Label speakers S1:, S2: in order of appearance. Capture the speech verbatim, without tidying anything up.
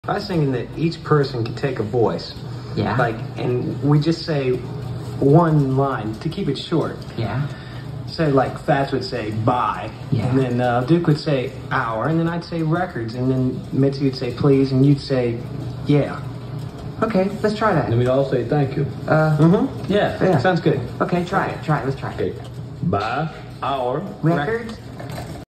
S1: I was thinking that each person could take a voice.
S2: Yeah.
S1: Like, and we just say one line to keep it short.
S2: Yeah.
S1: Say, like, Fats would say, bye.
S2: Yeah.
S1: And then uh, Duke would say, hour. And then I'd say, records. And then Mitzi would say, please. And you'd say, yeah.
S2: Okay, let's try that.
S3: And we'd all say thank you.
S2: Uh,
S1: Mm-hmm. Yeah.
S2: Yeah.
S1: Sounds good.
S2: Okay, try it. Try it. Let's try it.
S3: Okay. Bye. Hour.
S2: Records?